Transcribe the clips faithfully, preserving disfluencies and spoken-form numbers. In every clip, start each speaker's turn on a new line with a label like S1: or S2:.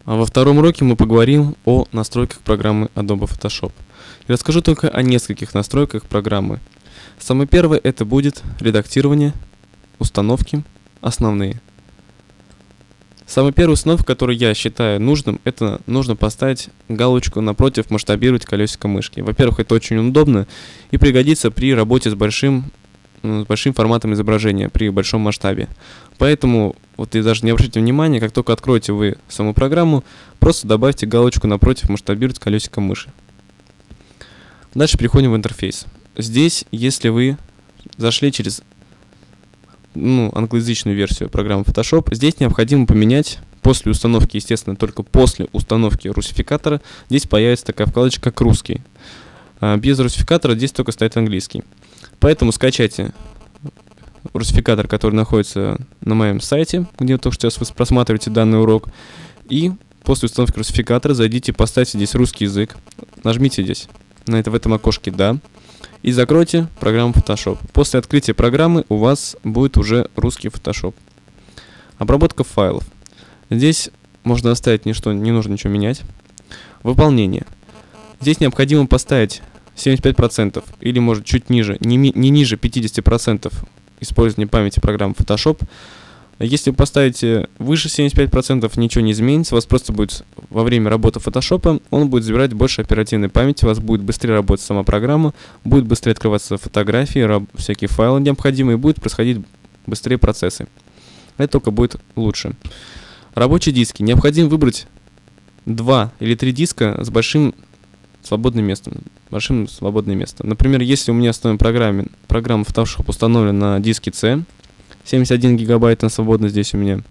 S1: А во втором уроке мы поговорим о настройках программы Adobe Photoshop. И расскажу только о нескольких настройках программы. Самое первое это будет редактирование, установки, основные. Самая первая установка, которую я считаю нужным, это нужно поставить галочку напротив «Масштабировать колесико мышки». Во-первых, это очень удобно и пригодится при работе с большим, с большим форматом изображения, при большом масштабе. Поэтому, вот и даже не обращайте внимания, как только откроете вы саму программу, просто добавьте галочку напротив «Масштабировать колесико мыши». Дальше переходим в интерфейс. Здесь, если вы зашли через ну, англоязычную версию программы Photoshop, здесь необходимо поменять после установки, естественно, только после установки русификатора, здесь появится такая вкладочка, как русский. А без русификатора здесь только стоит английский. Поэтому скачайте русификатор, который находится на моем сайте, где только сейчас вы просматриваете данный урок, и после установки русификатора зайдите, поставьте здесь русский язык, нажмите здесь на это в этом окошке «Да», и закройте программу Photoshop. После открытия программы у вас будет уже русский Photoshop. Обработка файлов. Здесь можно оставить ничто, не нужно ничего менять. Выполнение. Здесь необходимо поставить семьдесят пять процентов или может чуть ниже, не, ми, не ниже пятидесяти процентов использования памяти программы Photoshop. Если вы поставите выше семидесяти пяти процентов, ничего не изменится, у вас просто будет во время работы Photoshop, он будет забирать больше оперативной памяти, у вас будет быстрее работать сама программа, будет быстрее открываться фотографии, всякие файлы необходимые, и будет происходить быстрее процессы. Это только будет лучше. Рабочие диски. Необходимо выбрать два или три диска с большим свободным местом. Большим свободное место. Например, если у меня в основной программе программа Photoshop установлена на диске C, семьдесят один гигабайт на свободно здесь у меня.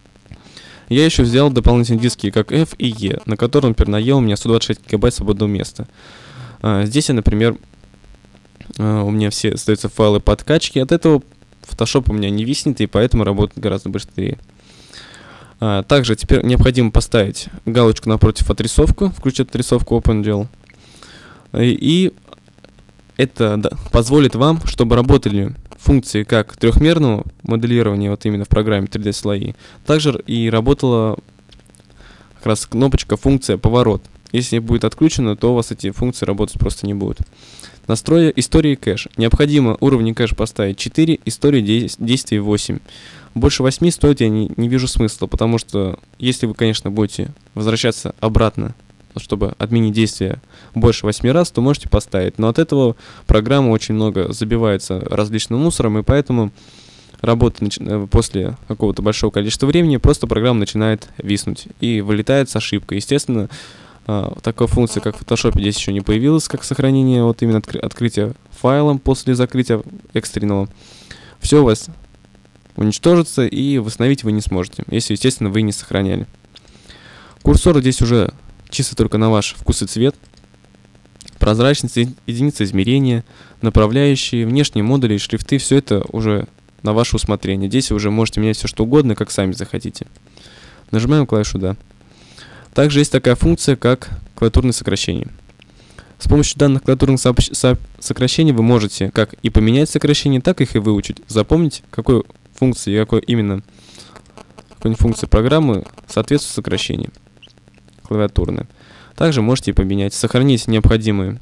S1: Я еще взял дополнительные диски как F и E, на котором теперь на E у меня сто двадцать шесть гигабайт свободного места. А, здесь, например, а, у меня все остаются файлы подкачки. От этого Photoshop у меня не виснет, и поэтому работает гораздо быстрее. А, также теперь необходимо поставить галочку напротив отрисовку, включить отрисовку OpenGL. И, и это да, позволит вам, чтобы работали функции как трехмерного моделирования, вот именно в программе три дэ слои, также и работала как раз кнопочка функция поворот. Если будет отключено, то у вас эти функции работать просто не будут. Настрой истории кэш. Необходимо уровни кэш поставить четыре, истории действий восемь. Больше восьми стоит я не, не вижу смысла, потому что если вы, конечно, будете возвращаться обратно, чтобы отменить действие больше восьми раз, то можете поставить. Но от этого программа очень много забивается различным мусором, и поэтому работа после какого-то большого количества времени просто программа начинает виснуть и вылетает с ошибкой. Естественно, такая функция, как в Photoshop, здесь еще не появилась, как сохранение, вот именно откры открытия файлом после закрытия экстренного. Все у вас уничтожится, и восстановить вы не сможете, если, естественно, вы не сохраняли. Курсор здесь уже чисто только на ваш вкус и цвет. Прозрачность, единица измерения, направляющие, внешние модули и шрифты, все это уже на ваше усмотрение. Здесь вы уже можете менять все что угодно, как сами захотите. Нажимаем клавишу «Да». Также есть такая функция, как клавиатурное сокращение. С помощью данных клавиатурных сокращений вы можете как и поменять сокращения, так их и выучить. Запомнить, какой функции и какой именно какой функции программы соответствует сокращение клавиатурное. Также можете и поменять, сохранить необходимые.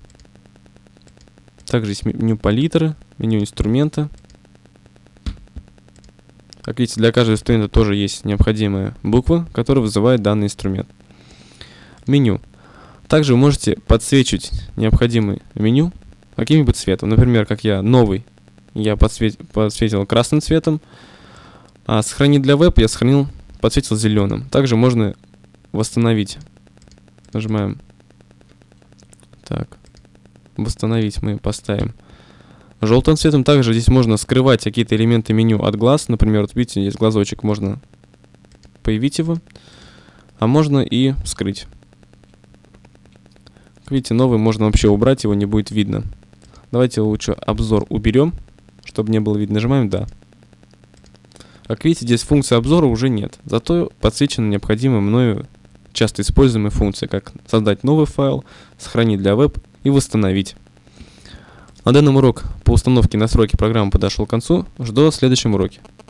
S1: Также есть меню палитры, меню инструмента. Как видите, для каждого инструмента тоже есть необходимая буква, которая вызывает данный инструмент. Меню. Также вы можете подсвечивать необходимое меню каким-нибудь цветом. Например, как я новый, я подсвет... подсветил красным цветом, а сохранить для веб я сохранил, подсветил зеленым. Также можно восстановить. Нажимаем. Так. Восстановить мы поставим желтым цветом. Также здесь можно скрывать какие-то элементы меню от глаз. Например, вот видите, здесь глазочек, можно появить его, а можно и скрыть. Как видите, новый можно вообще убрать, его не будет видно. Давайте лучше обзор уберем, чтобы не было видно. Нажимаем «Да». Как видите, здесь функции обзора уже нет. Зато подсвечена необходимая мною часто используемые функции, как создать новый файл, сохранить для веб и восстановить. На данном урок по установке и настройке программы подошел к концу. Жду вас в следующем уроке.